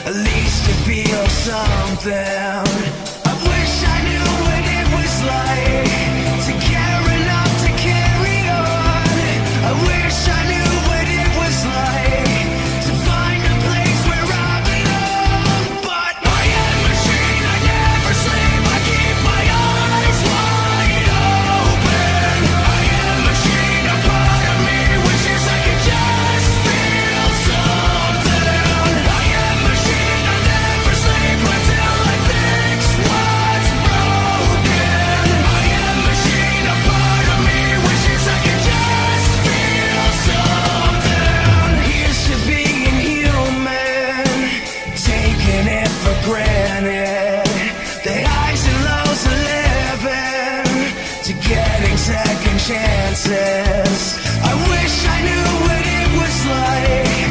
At least you feel something. I wish I knew what it was like to care enough to carry on. I wish I knew what it was like to find a place where I belong. But I am a machine, I never sleep, I keep my eyes wide open. I am a machine, a part of me wishes I could just feel something. I am a machine, I never sleep until I fix what's broken. I am a machine, a part of me wishes I could just feel something. Here's to being human, taking it for granted. The highs and lows of living, to getting second chances. I wish I knew what it was like